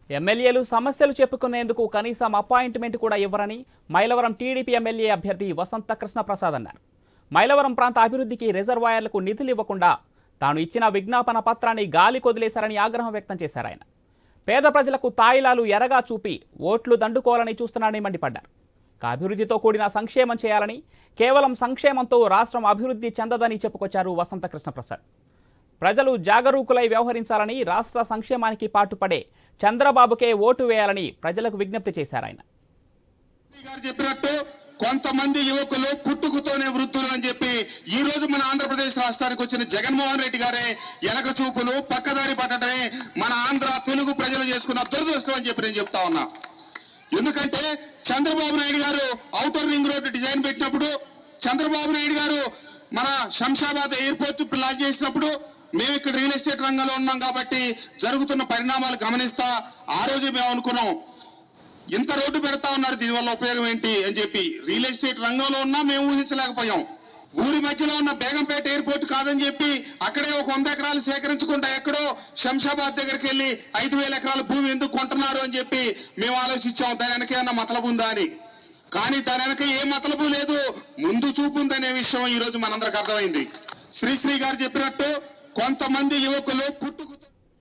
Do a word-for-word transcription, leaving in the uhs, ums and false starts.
ఎమ్మెల్యేలు సమస్యలు చెప్పుకునేందుకు కనీసం అపాయింట్మెంట్ కూడా ఇవ్వరని మైలవరం టీడీపీ ఎమ్మెల్యే అభ్యర్థి వసంత కృష్ణప్రసాద్ అన్నారు. మైలవరం ప్రాంత అభివృద్ధికి రిజర్వాయర్లకు నిధులు ఇవ్వకుండా తాను ఇచ్చిన విజ్ఞాపన పత్రాన్ని గాలి కొదిలేశారని ఆగ్రహం వ్యక్తం చేశారు. ఆయన పేద ప్రజలకు తాయిలాలు ఎరగా చూపి ఓట్లు దండుకోవాలని చూస్తున్నారని మండిపడ్డారు. అభివృద్ధితో కూడిన సంక్షేమం చేయాలని, కేవలం సంక్షేమంతో రాష్ట్రం అభివృద్ధి చెందదని చెప్పుకొచ్చారు వసంత కృష్ణప్రసాద్. ప్రజలు జాగరూకులై వ్యవహరించాలని, రాష్ట్ర సంక్షేమానికి పాటుపడే చంద్రబాబుకే ఓటు వేయాలని ప్రజలకు విజ్ఞప్తి చేశారు. ఆయన చెప్పినట్టు కొంతమంది యువకులు పుట్టుకతోనే వృద్ధులు అని చెప్పి ఈ రోజు మన ఆంధ్రప్రదేశ్ రాష్ట్రానికి వచ్చిన జగన్మోహన్ రెడ్డి గారే ఎనక చూపులు పక్కదారి పట్టడమే మన ఆంధ్ర తెలుగు ప్రజలు చేసుకున్న దురదృష్టం అని చెప్పి నేను చెప్తా ఉన్నా. ఎందుకంటే చంద్రబాబు నాయుడు గారు ఔటర్ రింగ్ రోడ్డు డిజైన్ పెట్టినప్పుడు, చంద్రబాబు నాయుడు గారు మన శంషాబాద్ ఎయిర్పోర్ట్ ప్లాన్ చేసినప్పుడు మేము ఇక్కడ రియల్ ఎస్టేట్ రంగంలో ఉన్నాం కాబట్టి జరుగుతున్న పరిణామాలు గమనిస్తా ఆ రోజు మేము అనుకున్నాం ఇంత రోడ్డు పెడతా ఉన్నారు, దీనివల్ల ఉపయోగం ఏంటి అని చెప్పి. రియల్ ఎస్టేట్ రంగంలో ఉన్నా మేము ఊహించలేకపోయాం. ఊరి మధ్యలో ఉన్న బేగంపేట ఎయిర్పోర్ట్ కాదని చెప్పి అక్కడే ఒక వంద ఎకరాలు సేకరించుకుంటా ఎక్కడో శంషాబాద్ దగ్గరికి వెళ్ళి ఐదు వేల ఎకరాల భూమి ఎందుకు కొంటున్నారు అని చెప్పి మేము ఆలోచించాం. దాని వెనక ఏమన్నా మతలబు ఉందా అని. కానీ దాని వెనక ఏ మతలబు లేదు, ముందు చూపు ఉందనే విషయం ఈ రోజు మనందరికి అర్థమైంది. శ్రీశ్రీ గారు చెప్పినట్టు కొంతమంది యువకులు పుట్టుకు